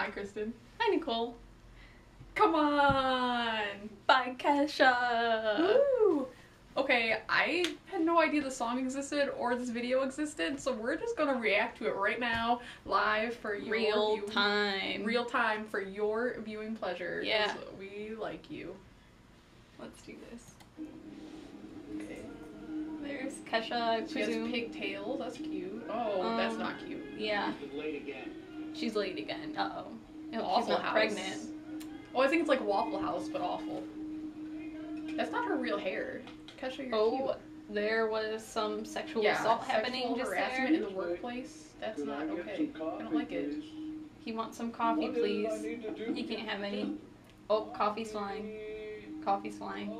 Hi, Kristen. Hi, Nicole. Come on! Bye, Kesha. Woo! Okay, I had no idea the song existed or this video existed, so we're just gonna react to it right now, live for your Real time for your viewing pleasure. Yeah. We like you. Let's do this. Okay. There's Kesha, I She has presume. pigtails. That's cute. Oh, that's not cute. Yeah. She's late again. Uh-oh. Oh, she's not pregnant. Oh, I think it's like Waffle House, but awful. That's not her real hair. Kesha, you're cute. There was some sexual assault happening just harassment there. in the workplace. That's not okay. I don't like it. He wants some coffee, please. He can't have any. Oh, coffee's flying. Coffee's flying.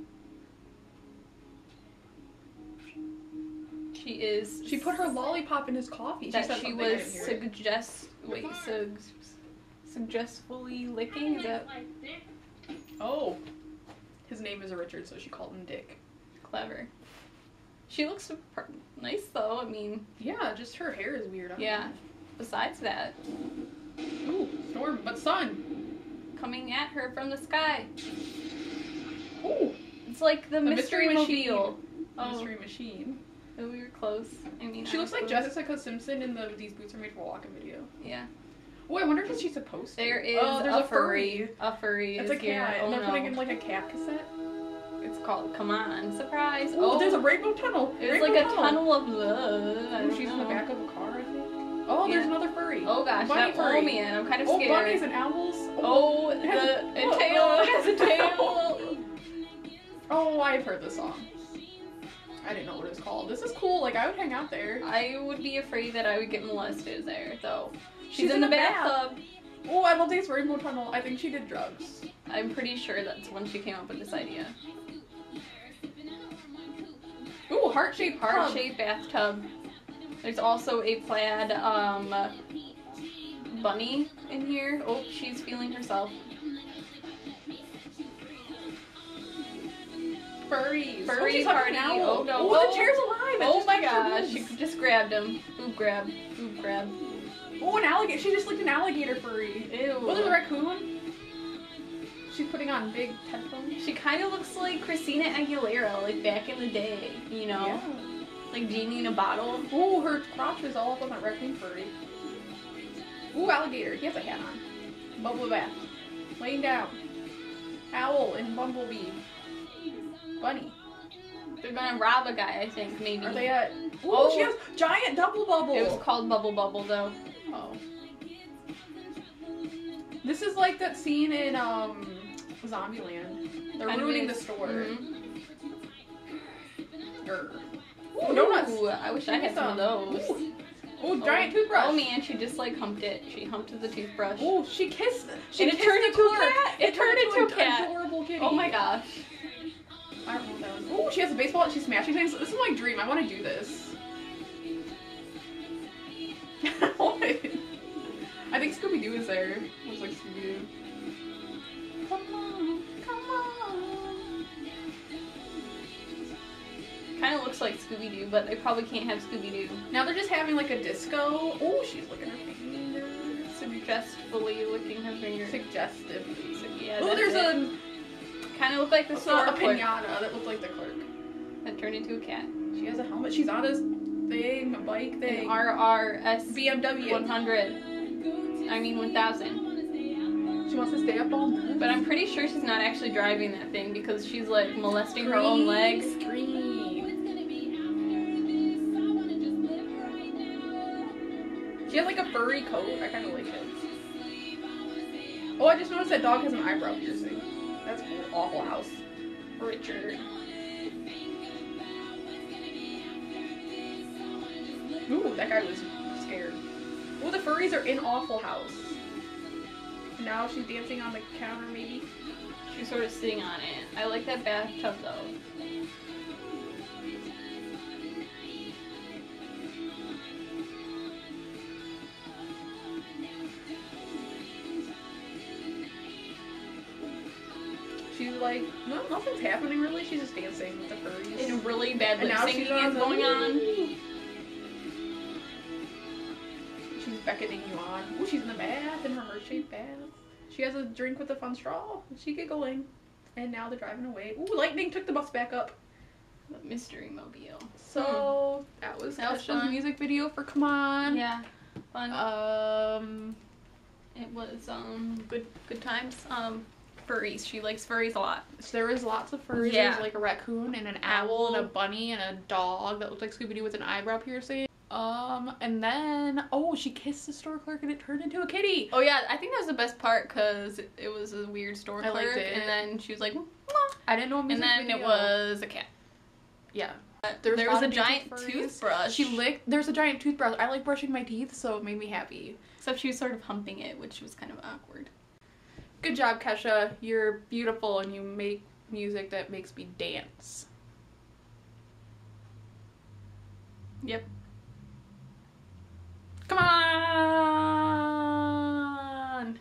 She put her lollipop in his coffee. She was suggestfully licking. Is that? Oh, his name is Richard, so she called him Dick. Clever. She looks nice though. I mean, yeah, just her hair is weird. Yeah. Besides that. Ooh, storm, but sun coming at her from the sky. Ooh, it's like the mystery machine. Oh. Mystery machine. Oh, we were close. I mean, she looks like Jessica Simpson in the "These Boots Are Made for Walking" video. Yeah. Oh, I wonder if she's supposed to. There is there's a furry. A furry. It's a cat. Oh, and they're putting in like a cat cassette. It's called Come On, surprise. Oh, there's a rainbow tunnel. There's like a tunnel of love. Oh, she's in the back of a car, I think. Oh, there's another furry. Oh gosh, oh man, I'm kind of scared. Oh, bunnies and owls. Oh, the tail. It has a tail. Oh, I've heard this song. I didn't know what it was called. This is cool. Like, I would hang out there. I would be afraid that I would get molested there, though. She's in the bathtub. Oh, I love this rainbow tunnel. I think she did drugs. I'm pretty sure that's when she came up with this idea. Ooh, heart-shaped bathtub. There's also a plaid bunny in here. Oh, she's feeling herself. Furries. Furry party. Oh no. Oh, the chair's alive. Oh my gosh. She just grabbed him. Boob grab. Boob grab. Oh, an alligator. She just licked an alligator furry. Ew. Was it a raccoon? She's putting on big headphones. She kind of looks like Christina Aguilera, like back in the day, you know? Yeah. Like Genie in a bottle. Oh, her crotch is all up on that raccoon furry. Ooh, alligator. He has a hat on. Bubble bath. Laying down. Owl and bumblebee. Bunny. They're gonna rob a guy, I think, maybe. Are they at... Oh, she has giant double bubble. It was called Bubble Bubble, though. Oh. This is like that scene in, Zombieland. They're ruining the store. Mm-hmm. Ooh, donuts! Ooh, I wish I had some of those. Ooh, giant toothbrush. Oh man, she just like humped it. She humped the toothbrush. Oh, she kissed it. It turned into a cat. It turned into a cat. Adorable kitty. Oh my gosh. I don't know what that was. Oh, she has a baseball and she's smashing things. This is my dream. I want to do this. What? I think Scooby-Doo is there. Looks like Scooby-Doo. Come on, come on. Kind of looks like Scooby-Doo, but they probably can't have Scooby-Doo. Now they're just having like a disco. Oh, she's licking her fingers. Suggestfully licking her fingers. Suggestively. Yeah, oh, there's a... Kind of look like the store clerk. Pinata that looked like the clerk. That turned into a cat. She has a helmet. She's on a thing, a bike thing. An RRS BMW 100. I mean 1000. She wants to stay up all night. But I'm pretty sure she's not actually driving that thing because she's like molesting her own legs. She has like a furry coat. I kind of like it. Oh, I just noticed that dog has an eyebrow piercing. That's cool. Awful House. Richard. Ooh, that guy was scared. Oh, the furries are in Awful House. Now she's dancing on the counter, maybe? She's sort of sitting on it. I like that bathtub, though. She's like, no, nothing's happening really. She's just dancing with the furries. And really bad lip syncing is going on. She's beckoning you on. Ooh, she's in the bath, in her heart-shaped bath. She has a drink with a fun straw. She giggling. And now they're driving away. Ooh, Lightning took the bus back up. The Mystery Mobile. So, that was That was Kesha's fun. music video for Come On. Yeah, fun. It was good times. Furries. She likes furries a lot. So there was lots of furries. Yeah. There was like a raccoon and an owl and a bunny and a dog that looked like Scooby-Doo with an eyebrow piercing. And then, she kissed the store clerk and it turned into a kitty. Oh yeah, I think that was the best part because it was a weird store I liked clerk, it. and then she was like, "Mwah." I didn't know a And music then video. it was a cat. Yeah. There was a of giant furries. toothbrush. There's a giant toothbrush. I like brushing my teeth, so it made me happy. Except she was sort of humping it, which was kind of awkward. Good job, Kesha. You're beautiful and you make music that makes me dance. Yep. Come on!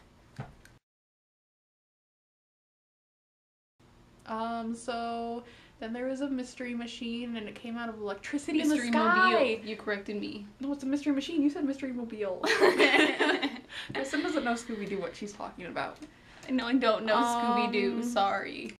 So then there was a mystery machine and it came out of electricity Mystery in the sky. Mobile. You corrected me. No, it's a mystery machine. You said mystery mobile. Kristen doesn't know Scooby-Doo what she's talking about. No, I don't know Um, Scooby-Doo. Sorry.